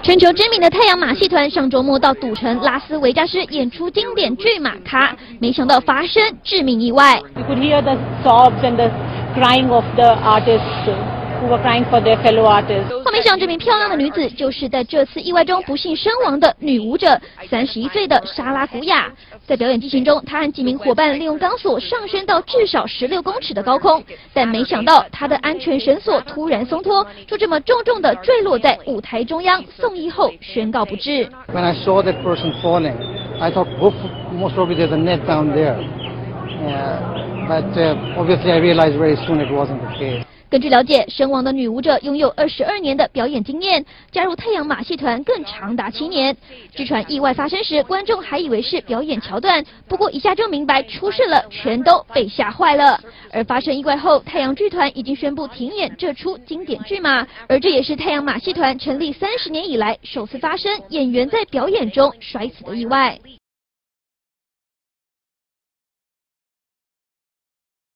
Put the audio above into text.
全球知名的太阳马戏团上周末到赌城拉斯维加斯演出经典剧马卡，没想到发生致命意外。 You could hear the sobs and the crying of the artists who were crying for their fellow artists. 画面上这名漂亮的女子，就是在这次意外中不幸身亡的女舞者，31岁的莎拉古雅。在表演进行中，她和几名伙伴利用钢索上升到至少16公尺的高空，但没想到她的安全绳索突然松脱，就这么重重地坠落在舞台中央，送医后宣告不治。 When I saw that person falling, I thought most probably there's a net down there. But obviously I realized very soon it wasn't the case. 根据了解，身亡的女舞者拥有22年的表演经验，加入太阳马戏团更长达7年。据传意外发生时，观众还以为是表演桥段，不过一下就明白出事了，全都被吓坏了。而发生意外后，太阳剧团已经宣布停演这出经典剧马，而这也是太阳马戏团成立30年以来首次发生演员在表演中摔死的意外。